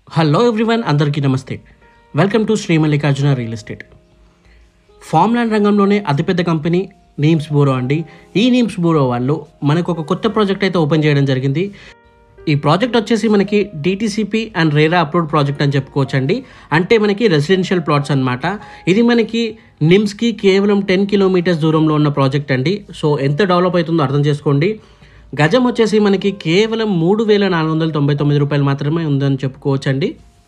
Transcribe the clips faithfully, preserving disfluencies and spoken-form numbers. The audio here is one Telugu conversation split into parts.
హలో ఎవ్రీవన్, అందరికీ నమస్తే. Welcome to Shri Mallikarjuna real estate. Farm land రంగంలోనే అతిపెద్ద కంపెనీ నీమ్స్ బ్యూరో అండి. ఈ నీమ్స్ బ్యూరో వాళ్ళు మనకు ఒక కొత్త ప్రాజెక్ట్ అయితే ఓపెన్ చేయడం జరిగింది. ఈ ప్రాజెక్ట్ వచ్చేసి మనకి DTCP and RERA approved project అని చెప్పుకోవచ్చు అండి. అంటే మనకి రెసిడెన్షియల్ ప్లాట్స్ అనమాట. ఇది మనకి నిమ్స్కి కేవలం టెన్ కిలోమీటర్స్ దూరంలో ఉన్న ప్రాజెక్ట్ అండి. సో ఎంత డెవలప్ అవుతుందో అర్థం చేసుకోండి. గజం వచ్చేసి మనకి కేవలం మూడు వేల నాలుగు వందల తొంభై తొమ్మిది రూపాయలు మాత్రమే ఉందని చెప్పుకోవచ్చండి.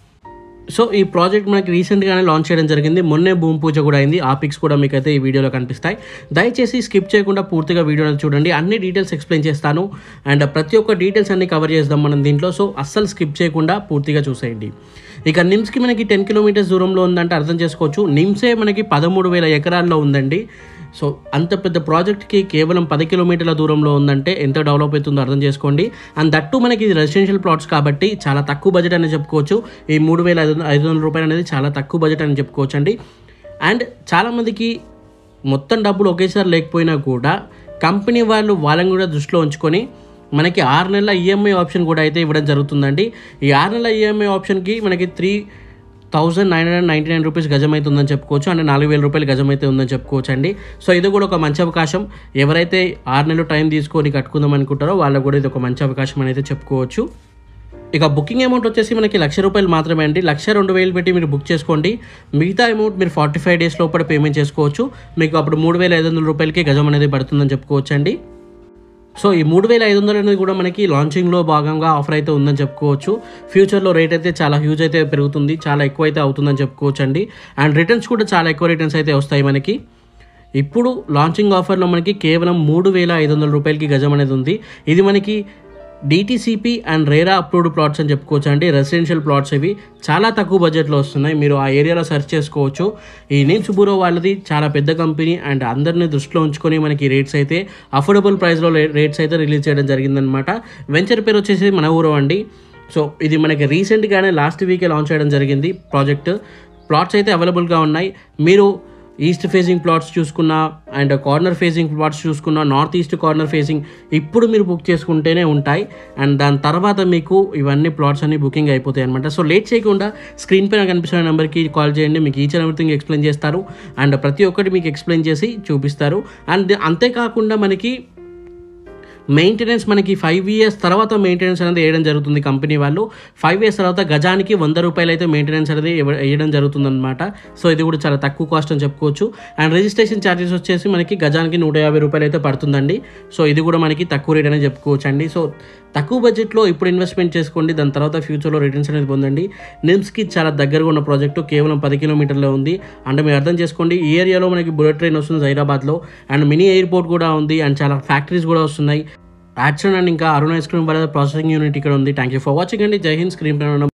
సో ఈ ప్రాజెక్ట్ మనకి రీసెంట్గానే లాంచ్ చేయడం జరిగింది. మొన్నే భూమి పూజ కూడా అయింది. ఆ పిక్స్ కూడా మీకు అయితే ఈ వీడియోలో కనిపిస్తాయి. దయచేసి స్కిప్ చేయకుండా పూర్తిగా వీడియోని చూడండి. అన్ని డీటెయిల్స్ ఎక్స్ప్లెయిన్ చేస్తాను అండ్ ప్రతి ఒక్క డీటెయిల్స్ అన్ని కవర్ చేద్దాం మనం దీంట్లో. సో అస్సలు స్కిప్ చేయకుండా పూర్తిగా చూసేయండి. ఇక నిమ్స్కి మనకి టెన్ కిలోమీటర్స్ దూరంలో ఉందంటే అర్థం చేసుకోవచ్చు. నిమ్సే మనకి పదమూడు వేల ఎకరాల్లో ఉందండి. సో అంత పెద్ద ప్రాజెక్ట్కి కేవలం పది కిలోమీటర్ల దూరంలో ఉందంటే ఎంత డెవలప్ అవుతుందో అర్థం చేసుకోండి. అండ్ దట్టు మనకి ఇది రెసిడెన్షియల్ ప్లాట్స్ కాబట్టి చాలా తక్కువ బడ్జెట్ అని చెప్పుకోవచ్చు. ఈ మూడు వేల ఐదు ఐదు వందల రూపాయలు అనేది చాలా తక్కువ బడ్జెట్ అని చెప్పుకోవచ్చు అండి. అండ్ చాలామందికి మొత్తం డబ్బులు ఒకేసారి లేకపోయినా కూడా కంపెనీ వాళ్ళు వాళ్ళని కూడా దృష్టిలో ఉంచుకొని మనకి ఆరు నెలల ఈఎంఐ ఆప్షన్ కూడా అయితే ఇవ్వడం జరుగుతుందండి. ఈ ఆరు నెలల ఈఎంఐ ఆప్షన్కి మనకి three thousand nine hundred ninety nine rupees గజం అయితే ఉందని చెప్పుకోవచ్చు. అంటే నాలుగు వేల రూపాయలు గజం అయితే ఉందని చెప్పుకోవచ్చు అండి. సో ఇది కూడా ఒక మంచి అవకాశం. ఎవరైతే ఆరు నెలలు టైం తీసుకొని కట్టుకుందాం అనుకుంటారో వాళ్ళకు కూడా ఇది ఒక మంచి అవకాశం అని అయితే చెప్పుకోవచ్చు. ఇక బుకింగ్ అమౌంట్ వచ్చేసి మనకి లక్ష రూపాయలు మాత్రమే అండి. లక్ష రెండు వేలు పెట్టి మీరు బుక్ చేసుకోండి. మిగతా అమౌంట్ మీరు ఫార్టీ ఫైవ్ డేస్ లోపల పేమెంట్ చేసుకోవచ్చు. మీకు అప్పుడు మూడు వేల ఐదు వందల రూపాయలకి గజం అనేది పడుతుందని చెప్పుకోవచ్చు అండి. సో ఈ మూడు వేల ఐదు వందలు అనేది కూడా మనకి లాంచింగ్లో భాగంగా ఆఫర్ అయితే ఉందని చెప్పుకోవచ్చు. ఫ్యూచర్లో రేట్ అయితే చాలా హ్యూజ్ అయితే పెరుగుతుంది, చాలా ఎక్కువ అయితే అవుతుందని చెప్పుకోవచ్చు అండి. అండ్ రిటర్న్స్ కూడా చాలా ఎక్కువ రిటర్న్స్ అయితే వస్తాయి మనకి. ఇప్పుడు లాంచింగ్ ఆఫర్లో మనకి కేవలం మూడు వేల ఐదు వందల రూపాయలకి గజం అనేది ఉంది. ఇది మనకి DTCP and RERA approved plots అని చెప్పుకోవచ్చు అండి. రెసిడెన్షియల్ ప్లాట్స్ ఇవి చాలా తక్కువ బడ్జెట్లో వస్తున్నాయి. మీరు ఆ ఏరియాలో సెర్చ్ చేసుకోవచ్చు. ఈ నీమ్స్ బ్యూరో వాళ్ళది చాలా పెద్ద కంపెనీ అండ్ అందరినీ దృష్టిలో ఉంచుకొని మనకి రేట్స్ అయితే అఫోర్డబుల్ ప్రైస్లో రేట్స్ అయితే రిలీజ్ చేయడం జరిగిందనమాట. వెంచర్ పేరు వచ్చేసి మన ఊరు అండి. సో ఇది మనకి రీసెంట్గానే లాస్ట్ వీకే లాంచ్ చేయడం జరిగింది ప్రాజెక్ట్. ప్లాట్స్ అయితే అవైలబుల్గా ఉన్నాయి. మీరు ఈస్ట్ ఫేసింగ్ ప్లాట్స్ చూసుకున్నా అండ్ కార్నర్ ఫేసింగ్ ప్లాట్స్ చూసుకున్నా, నార్త్ ఈస్ట్ కార్నర్ ఫేసింగ్ ఇప్పుడు మీరు బుక్ చేసుకుంటేనే ఉంటాయి. అండ్ దాని తర్వాత మీకు ఇవన్నీ ప్లాట్స్ అన్ని బుకింగ్ అయిపోతాయి అనమాట. సో లేట్ చేయకుండా స్క్రీన్ పైన కనిపిస్తున్న నెంబర్కి కాల్ చేయండి. మీకు ఈచ్ అండ్ ఎవ్రీథింగ్ ఎక్స్ప్లెయిన్ చేస్తారు అండ్ ప్రతి ఒక్కటి మీకు ఎక్స్ప్లెయిన్ చేసి చూపిస్తారు. అండ్ అంతేకాకుండా మనకి మెయింటెనెన్స్ మనకి ఫైవ్ ఇయర్స్ తర్వాత మెయింటెనెన్స్ అనేది వేయడం జరుగుతుంది. కంపెనీ వాళ్ళు ఫైవ్ ఇయర్స్ తర్వాత గజానికి వంద రూపాయలు అయితే మెయింటెనెన్స్ అనేది వేయడం జరుగుతుంది అనమాట. సో ఇది కూడా చాలా తక్కువ కాస్ట్ అని చెప్పుకోవచ్చు. అండ్ రిజిస్ట్రేషన్ ఛార్జెస్ వచ్చేసి మనకి గజానికి నూట యాభై రూపాయలు అయితే పడుతుందండి. సో ఇది కూడా మనకి తక్కువ రేట్ అనేది చెప్పుకోవచ్చు అండి. సో తక్కువ బడ్జెట్లో ఇప్పుడు ఇన్వెస్ట్మెంట్ చేసుకోండి, దాని తర్వాత ఫ్యూచర్లో రిటర్న్స్ అనేది పొందండి. నిమ్స్కి చాలా దగ్గరగా ఉన్న ప్రాజెక్టు కేవలం పది కిలోమీటర్లో ఉంది. అంటే మీరు అర్థం చేసుకోండి, ఈ ఏరియాలో మనకి బుల్లెట్ ట్రైన్ వస్తుంది హైదరాబాద్లో. అండ్ మినీ ఎయిర్పోర్ట్ కూడా ఉంది అండ్ చాలా ఫ్యాక్టరీస్ కూడా వస్తున్నాయి. యాక్షన్ అండ్ ఇంకా అరుణ్ ఐస్ క్రీమ్ వాళ్ళ ప్రాసెసింగ్ యూనిట్ ఇక్కడ ఉంది. థ్యాంక్ యూ ఫర్ వాచింగ్ అండి. జై హింద్. స్క్రీన్ పైన